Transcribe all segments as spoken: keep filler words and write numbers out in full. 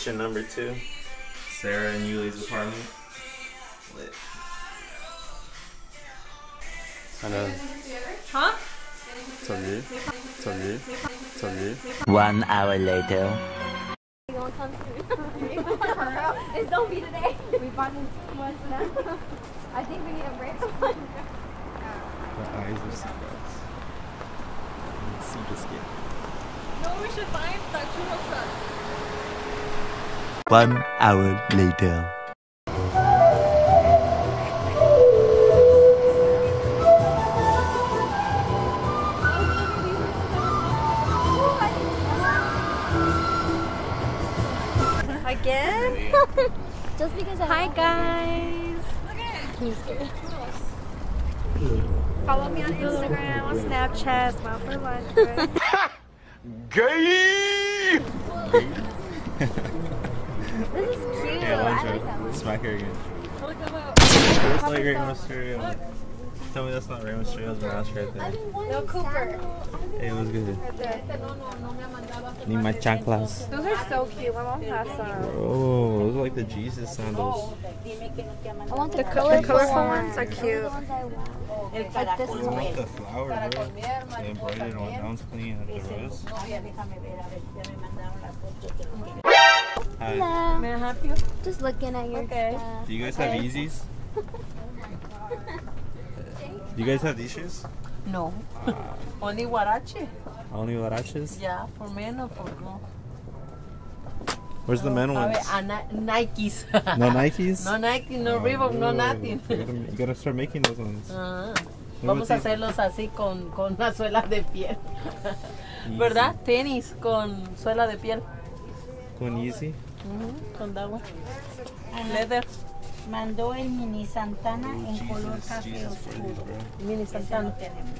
Location number two. Sarah and Yuli's apartment. Lit. I know. Huh? Sorry. Sorry. Sorry. One hour later. You won't come soon. It's don't be today. We bought in two months now. I think we need a break. The eyes are seagulls. See the skin. No, we should find that churro truck. One hour later. Again? Just because I Hi guys. He's scared. Follow me on Instagram, on Snapchat, Smile for Lunch. Right? Gay! This is cute. Yeah, I lunch, like that one. smack her again. Look them up. It's like Rey Mysterio. Tell me that's not Rey Mysterio's mouse right there. No, Cooper. Hey, it was good. Right there. Need my chanclas. Those are so cute. My mom has some. Oh, those are like the Jesus sandals. I want the, The colorful, colorful ones. ones are Those cute. the ones I want. Like this I one. want the flower, bro. The embroidered one. That one's clean. And the rose. Hi. Hello. May I help you? Just looking at your Okay. stuff. Do you guys have Yeezys? Do you guys have these shoes? No. Only Huarache. Only Huaraches? Yeah, for men or for girls. Where's the men A ones? ver, a Ni- Nikes. No Nikes? No Nike, no Reebok, no nothing. You gotta, you gotta start making those ones. Ah, What vamos a about these? hacerlos así con, con una suela de piel. ¿Verdad? Tenis con suela de piel. Con Yeezy? Ujú, con agua. Leather. Mandó el mini Santana en color Jesus, café Jesus for these, oscuro. bro. Mini Santana.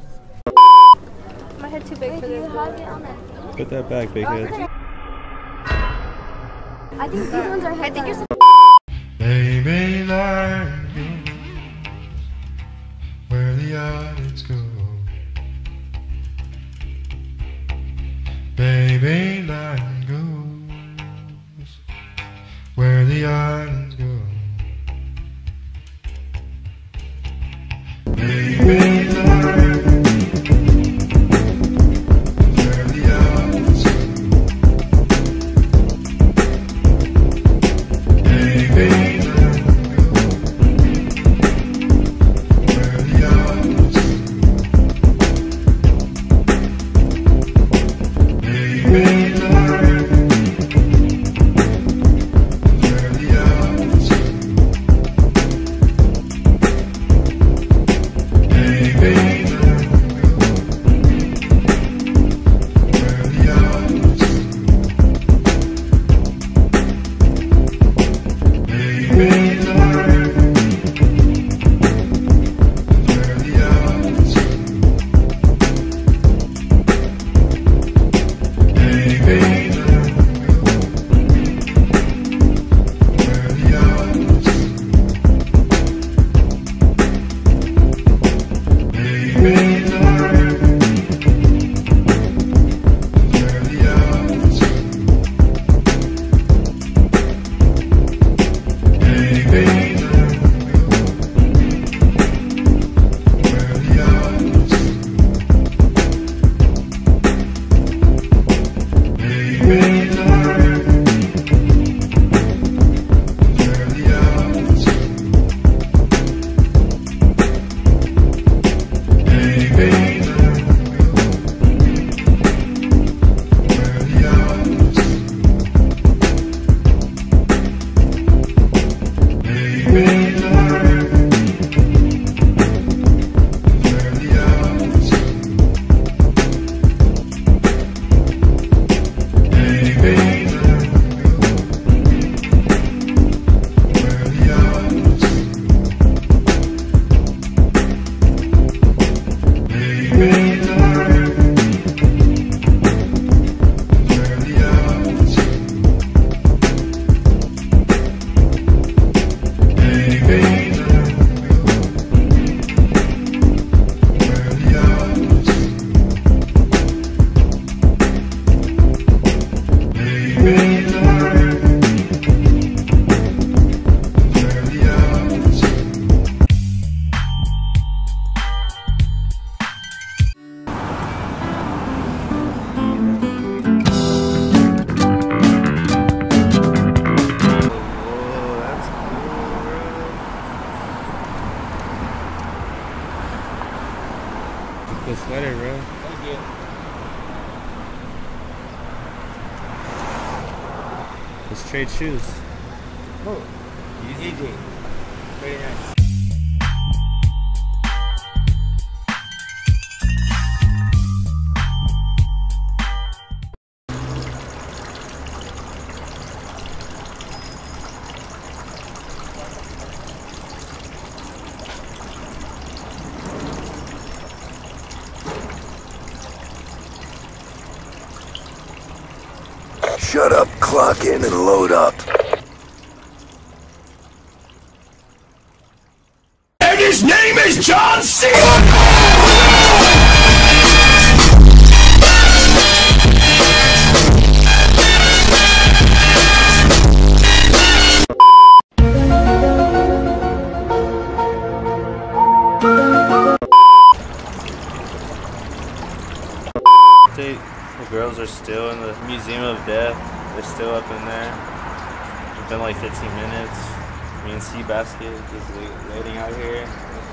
My head too big Wait, for do you this. have it on that? Put that back, big head. Okay. I think these ones are I think you're. Baby, like you, where the others go. Baby, like goes where the others go. Baby, like where the others go. Baby, where the others go. Baby, where the others go. Baby, Good sweater, bro. Thank you. Let's trade shoes. Oh, easy. Very nice. Shut up, clock in, and load up. And his name is John C. The girls are still in the Museum of Death. They're still up in there. It's been like fifteen minutes. Me and Seabasket just waiting out here.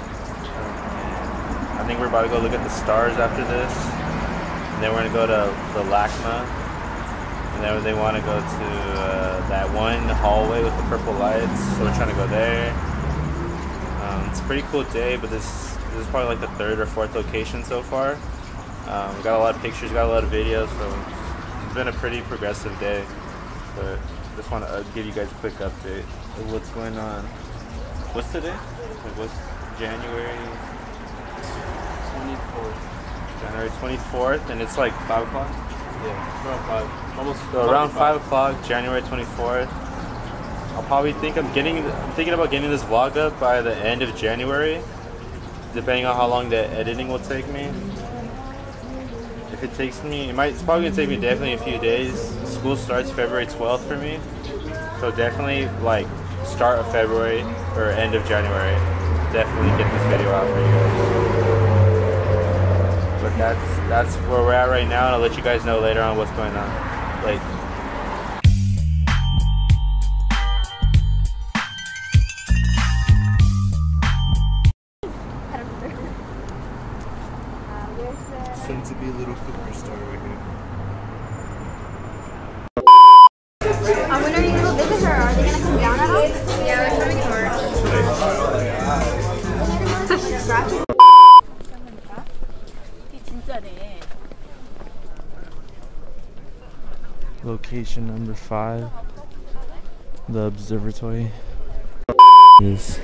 I think we're about to go look at the stars after this. And then we're gonna go to the LACMA. And then they want to go to uh, that one hallway with the purple lights. So we're trying to go there. Um, it's a pretty cool day, but this, this is probably like the third or fourth location so far. Um, we got a lot of pictures, got a lot of videos, so it's been a pretty progressive day. But just want to uh, give you guys a quick update of what's going on. What's today? Like what's January twenty-fourth? January twenty-fourth, and it's like five o'clock. Yeah, around five. Almost. So around five o'clock, January twenty-fourth. I'll probably think I'm getting. I'm thinking about getting this vlog up by the end of January, depending on how long the editing will take me. If it takes me, it might, it's probably gonna take me definitely a few days. School starts February twelfth for me, so definitely like start of February or end of January. Definitely get this video out for you guys. But that's that's where we're at right now, and I'll let you guys know later on what's going on. Like. Soon to be a little cooker store right here. Um, when are you gonna go visit her? Are they gonna come down at all? Yeah, they're coming to Location number five, the observatory. Is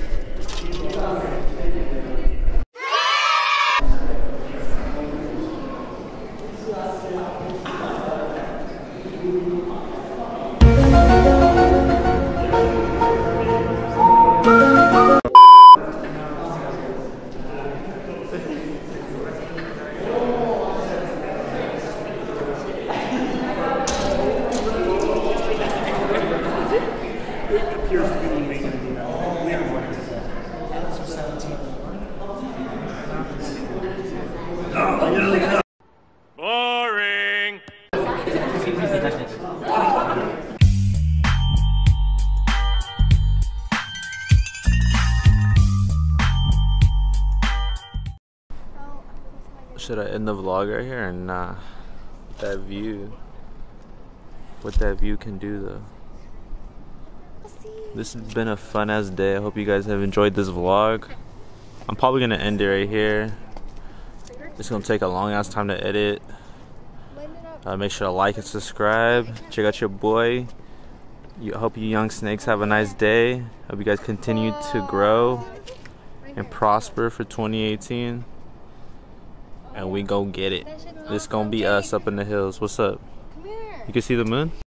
boring. Should I end the vlog right here or nah? That view, what that view can do though. This has been a fun ass day. I hope you guys have enjoyed this vlog. I'm probably gonna end it right here. It's gonna take a long ass time to edit. Uh, make sure to like and subscribe. Check out your boy. I hope you young snakes have a nice day. Hope you guys continue to grow and prosper for twenty eighteen. And we gon' get it. This gonna be us up in the hills. What's up? You can see the moon?